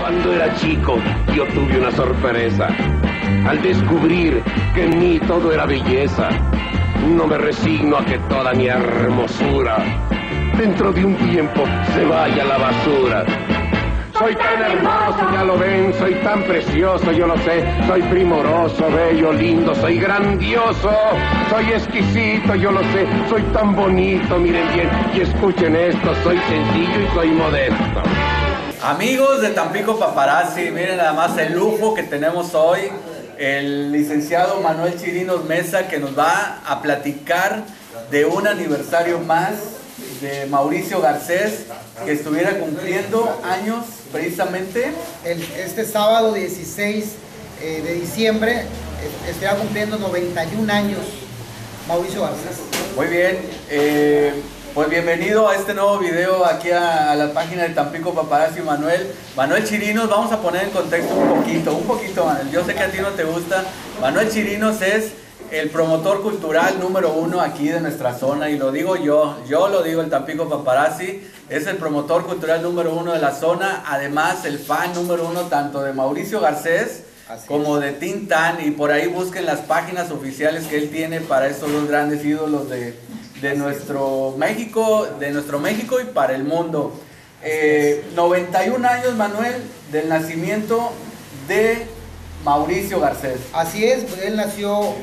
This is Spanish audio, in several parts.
Cuando era chico, yo tuve una sorpresa. Al descubrir que en mí todo era belleza, no me resigno a que toda mi hermosura dentro de un tiempo se vaya a la basura. Soy tan hermoso, ya lo ven, soy tan precioso, yo lo sé. Soy primoroso, bello, lindo, soy grandioso. Soy exquisito, yo lo sé. Soy tan bonito, miren bien y escuchen esto. Soy sencillo y soy modesto. Amigos de Tampico Paparazzi, miren nada más el lujo que tenemos hoy. El licenciado Manuel Chirinos Mesa, que nos va a platicar de un aniversario más de Mauricio Garcés, que estuviera cumpliendo años precisamente. Este sábado 16 de diciembre estará cumpliendo 91 años Mauricio Garcés. Muy bien, pues bienvenido a este nuevo video aquí a la página de Tampico Paparazzi, Manuel. Manuel Chirinos, vamos a poner en contexto un poquito, Manuel. Yo sé que a ti no te gusta. Manuel Chirinos es el promotor cultural número 1 aquí de nuestra zona, y lo digo yo lo digo, el Tampico Paparazzi es el promotor cultural número 1 de la zona, además el fan número 1 tanto de Mauricio Garcés como de Tintán, y por ahí busquen las páginas oficiales que él tiene para estos dos grandes ídolos de nuestro México y para el mundo. 91 años, Manuel, del nacimiento de Mauricio Garcés. Así es, pues él nació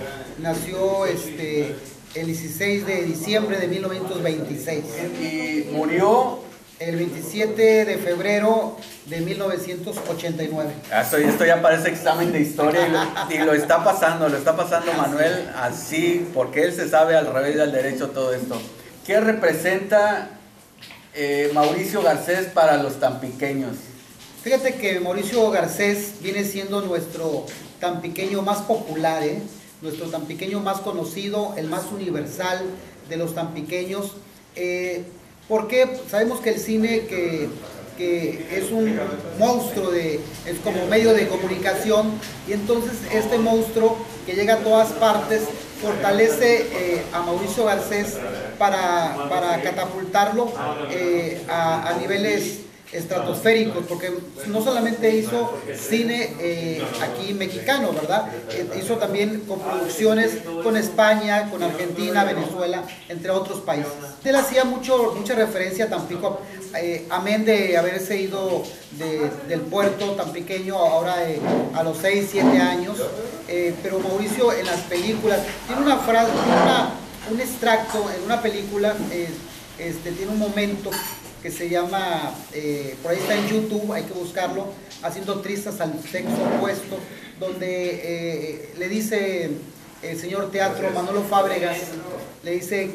el 16 de diciembre de 1926. Y murió el 27 de febrero de 1989. Esto ya parece examen de historia y lo está pasando Manuel así, porque él se sabe al revés y al derecho todo esto. ¿Qué representa Mauricio Garcés para los tampiqueños? Fíjate que Mauricio Garcés viene siendo nuestro tampiqueño más popular, nuestro tampiqueño más conocido, el más universal de los tampiqueños, porque sabemos que el cine que es un monstruo, es como medio de comunicación, y entonces este monstruo que llega a todas partes fortalece a Mauricio Garcés para catapultarlo a niveles estratosféricos, porque no solamente hizo cine aquí mexicano, ¿verdad? Hizo también coproducciones con España, con Argentina, Venezuela, entre otros países. Él hacía mucha referencia a Tampico, amén de haberse ido del puerto tampiqueño ahora a los 6, 7 años, pero Mauricio en las películas tiene una frase, un extracto en una película, tiene un momento que se llama, por ahí está en YouTube, hay que buscarlo, Haciendo trizas al sexo opuesto, donde le dice el señor teatro Manolo Fábregas, le dice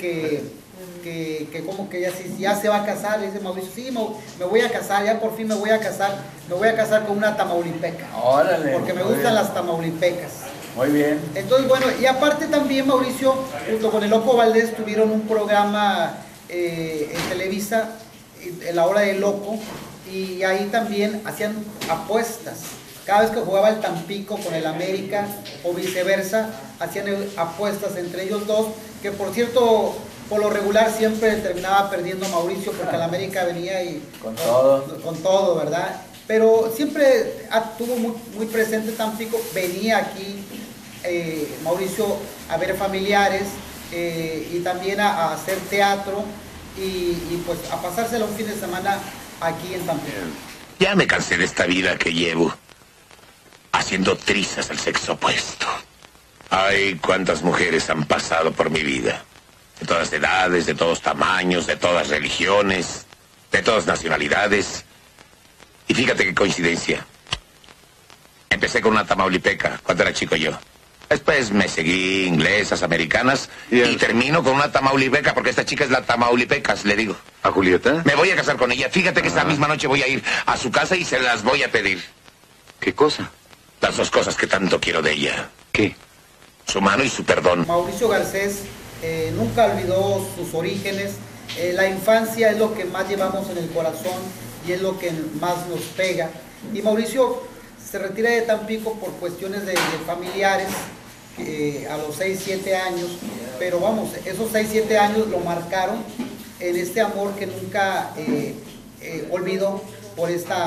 que como que ya se va a casar, le dice Mauricio, sí, me voy a casar, ya por fin me voy a casar con una tamaulipeca. Órale, porque me gustan las tamaulipecas. Muy bien. Entonces, bueno, y aparte también Mauricio, junto con el Loco Valdés, tuvieron un programa en Televisa, en La Hora del Loco, y ahí también hacían apuestas. Cada vez que jugaba el Tampico con el América o viceversa, hacían apuestas entre ellos dos, que por cierto, por lo regular siempre terminaba perdiendo Mauricio, porque el América venía y con todo, ¿verdad? Pero siempre tuvo muy presente Tampico, venía aquí Mauricio a ver familiares y también a hacer teatro, y pues a pasárselo un fin de semana aquí en Tampico. Ya me cansé de esta vida que llevo, haciendo trizas al sexo opuesto. Ay, cuántas mujeres han pasado por mi vida, de todas edades, de todos tamaños, de todas religiones, de todas nacionalidades. Y fíjate qué coincidencia. Empecé con una tamaulipeca cuando era chico yo. Después me seguí inglesas, americanas, y termino con una tamaulipeca, porque esta chica es la tamaulipecas, le digo. ¿A Julieta? Me voy a casar con ella. Fíjate que esta misma noche voy a ir a su casa y se las voy a pedir. ¿Qué cosa? Las dos cosas que tanto quiero de ella. ¿Qué? Su mano y su perdón. Mauricio Garcés nunca olvidó sus orígenes. La infancia es lo que más llevamos en el corazón y es lo que más nos pega. Y Mauricio se retira de Tampico por cuestiones de familiares a los 6, 7 años, pero vamos, esos 6, 7 años lo marcaron en este amor que nunca olvidó por esta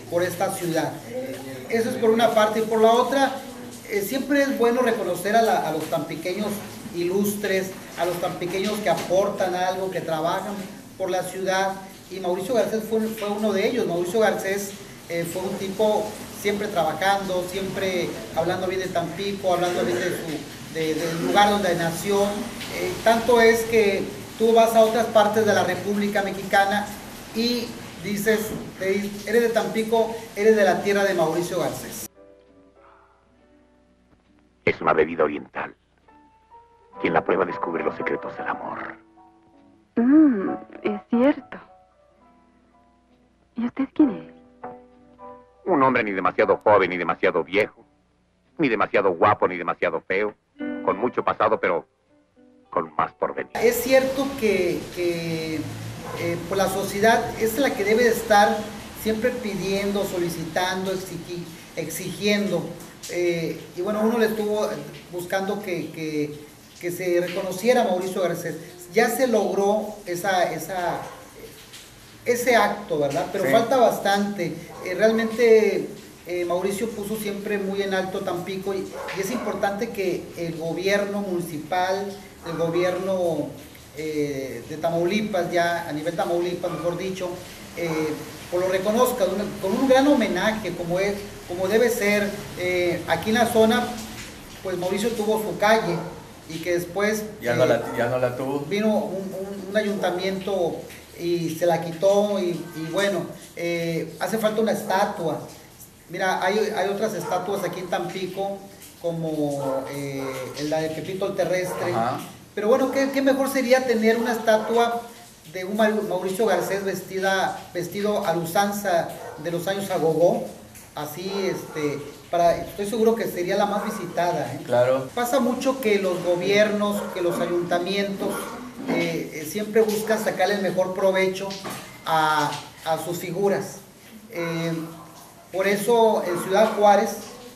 por esta ciudad. Eso es por una parte, y por la otra, siempre es bueno reconocer a los tampiqueños ilustres, a los tampiqueños que aportan algo, que trabajan por la ciudad, y Mauricio Garcés fue uno de ellos. Mauricio Garcés fue un tipo siempre trabajando, siempre hablando bien de Tampico, hablando bien del lugar donde nació. Tanto es que tú vas a otras partes de la República Mexicana y dices, eres de Tampico, eres de la tierra de Mauricio Garcés. Es una bebida oriental. Quien la prueba descubre los secretos del amor. Es cierto. ¿Y usted quién es? Un hombre ni demasiado joven ni demasiado viejo, ni demasiado guapo ni demasiado feo, con mucho pasado pero con más por venir. Es cierto que pues la sociedad es la que debe de estar siempre pidiendo, solicitando, exigiendo. Y bueno, uno le estuvo buscando que se reconociera a Mauricio Garcés. Ya se logró ese acto, ¿verdad? Pero sí, falta bastante. Realmente Mauricio puso siempre muy en alto Tampico, y es importante que el gobierno municipal, el gobierno de Tamaulipas, ya a nivel Tamaulipas, mejor dicho, pues lo reconozca con un gran homenaje, como debe ser. Aquí en la zona, pues Mauricio tuvo su calle, y que después ya no la tuvo. Vino un ayuntamiento y se la quitó, y bueno, hace falta una estatua. Mira, hay otras estatuas aquí en Tampico, como la de Pepito el Terrestre. Ajá. Pero bueno, ¿qué mejor sería tener una estatua de un Mauricio Garcés vestido a la usanza de los años agogó? Así, estoy seguro que sería la más visitada. Claro. Pasa mucho que los gobiernos, que los ayuntamientos siempre buscan sacarle el mejor provecho a sus figuras. Por eso en Ciudad Juárez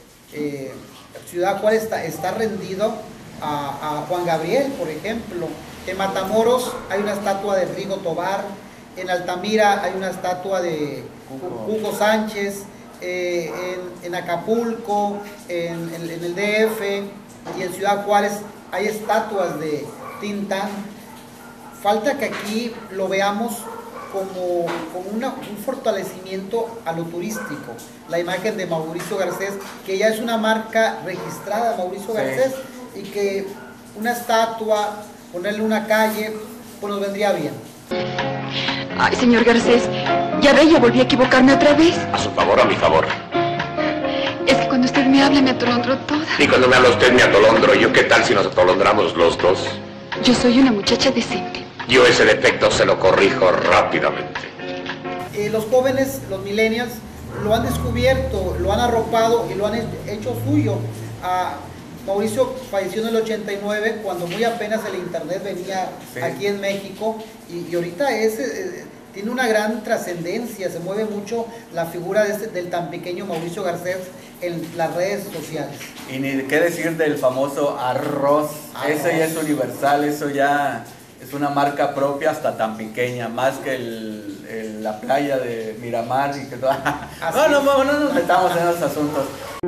está rendido a Juan Gabriel, por ejemplo. En Matamoros hay una estatua de Rigo Tobar. En Altamira hay una estatua de Hugo Sánchez. En Acapulco, en el DF y en Ciudad Juárez hay estatuas de Tintán. Falta que aquí lo veamos como un fortalecimiento a lo turístico. La imagen de Mauricio Garcés, que ya es una marca registrada, Mauricio Garcés, y que una estatua, ponerle una calle, pues nos vendría bien. Ay, señor Garcés, ya ve, yo volví a equivocarme otra vez. A su favor o a mi favor. Es que cuando usted me habla me atolondro toda. Y cuando me habla usted me atolondro. ¿Yo qué tal si nos atolondramos los dos? Yo soy una muchacha decente. Yo ese defecto se lo corrijo rápidamente. Los jóvenes, los millennials, lo han descubierto, lo han arropado y lo han hecho suyo. Mauricio falleció en el 89, cuando muy apenas el internet venía aquí en México, y ahorita tiene una gran trascendencia, se mueve mucho la figura del tampiqueño Mauricio Garcés en las redes sociales. Y ni qué decir del famoso arroz. Eso ya es universal, eso ya es una marca propia, hasta tampiqueña, más que la playa de Miramar y que todo. No nos metamos en esos asuntos.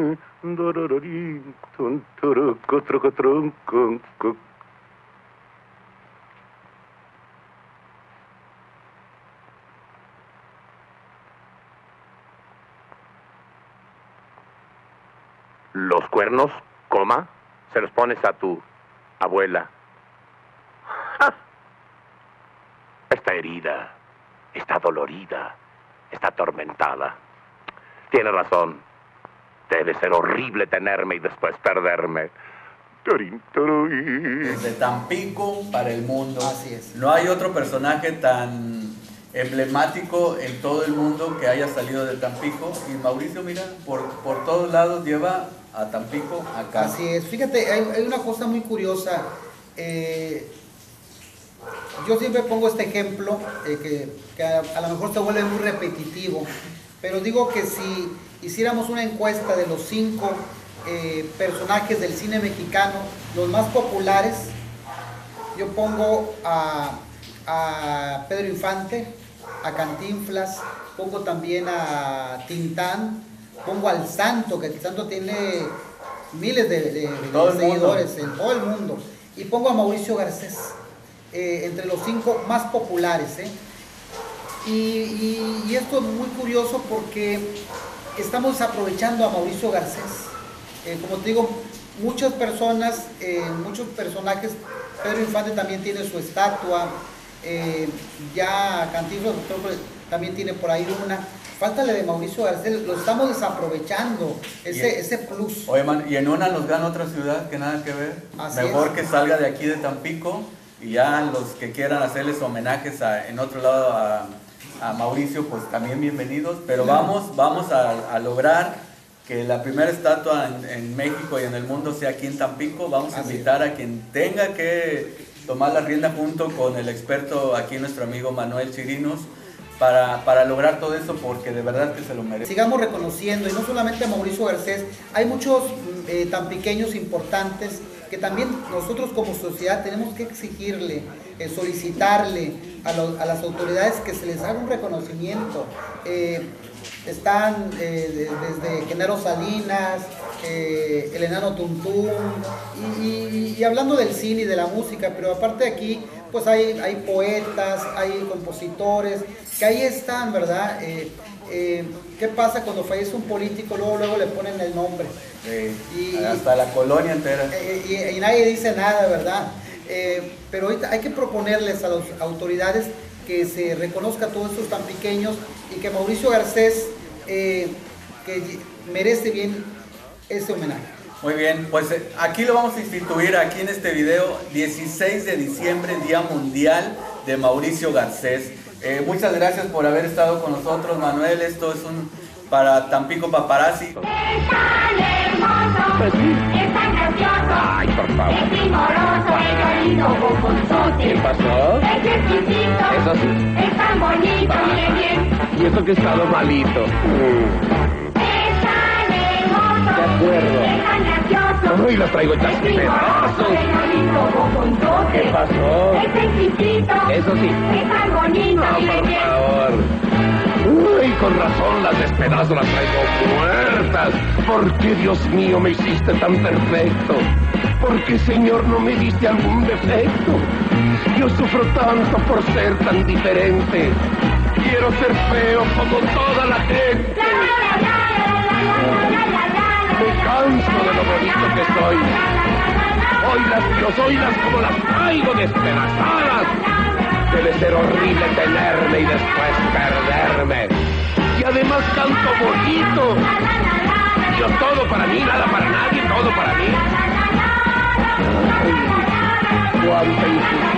Los cuernos, coma, se los pones a tu abuela. ¡Ja! Está herida, está dolorida, está atormentada. Tiene razón. Debe ser horrible tenerme y después perderme. Desde Tampico para el mundo. Así es. No hay otro personaje tan emblemático en todo el mundo que haya salido de Tampico. Y Mauricio, mira, por todos lados lleva a Tampico acá. Así es. Fíjate, hay una cosa muy curiosa. Yo siempre pongo este ejemplo, que a lo mejor se vuelve muy repetitivo, pero digo que si hiciéramos una encuesta de los 5 personajes del cine mexicano, los más populares, yo pongo a Pedro Infante, a Cantinflas, pongo también a Tintán, pongo al Santo, que el Santo tiene miles de seguidores en todo el mundo, y pongo a Mauricio Garcés, entre los 5 más populares. Y esto es muy curioso porque estamos aprovechando a Mauricio Garcés. Como te digo, muchas personas, muchos personajes, Pedro Infante también tiene su estatua, ya Cantinflas creo que también tiene por ahí una. Falta la de Mauricio Garcés, lo estamos desaprovechando, ese plus. Oye, man, y en una nos gana otra ciudad que nada que ver. Así Mejor es. que salga de aquí de Tampico, y ya los que quieran hacerles homenajes en otro lado a Mauricio, pues también bienvenidos. Pero vamos a lograr que la primera estatua en México y en el mundo sea aquí en Tampico. Vamos a invitar a quien tenga que tomar la rienda junto con el experto aquí, nuestro amigo Manuel Chirinos, para lograr todo eso, porque de verdad que se lo merece. Sigamos reconociendo, y no solamente a Mauricio Garcés, hay muchos tampiqueños importantes que también nosotros como sociedad tenemos que exigirle, solicitarle a las autoridades que se les haga un reconocimiento. Están desde Genaro Salinas, el enano Tuntún, y hablando del cine y de la música, pero aparte de aquí, pues hay poetas, hay compositores, que ahí están, ¿verdad? ¿Qué pasa cuando fallece un político? Luego le ponen el nombre. Hasta la colonia entera. Y nadie dice nada, ¿verdad? Pero ahorita hay que proponerles a las autoridades que se reconozca a todos estos tan pequeños, y que Mauricio Garcés, que merece bien ese homenaje. Muy bien, pues aquí lo vamos a instituir, aquí en este video, 16 de diciembre, Día Mundial de Mauricio Garcés. Muchas gracias por haber estado con nosotros, Manuel. Esto es para Tampico Paparazzi. Es tan hermoso, es tan gracioso, Ay, por favor. es primoroso, es oído boconzote. ¿Qué pasó? Es exquisito, Eso sí. es tan bonito, mire bien. Y eso que he estado malito. Es tan hermoso, De acuerdo. es tan gracioso, Uy, los traigo hechas es primoroso, pedazos. es oído boconzote. ¿Qué pasó? Es exquisito, Eso sí. es tan bonito, No, mire por bien. favor. Uy, con razón las despedazo, las traigo muertas. ¿Por qué, Dios mío, me hiciste tan perfecto? ¿Por qué, Señor, no me diste algún defecto? Yo sufro tanto por ser tan diferente. Quiero ser feo como toda la gente. Me canso de lo bonito que soy. Oílas como las traigo despedazadas. Debe ser horrible tenerme y después perderme. Y además canto bonito. Yo todo para mí, nada para nadie, todo para mí. Ay, cuánta injusticia.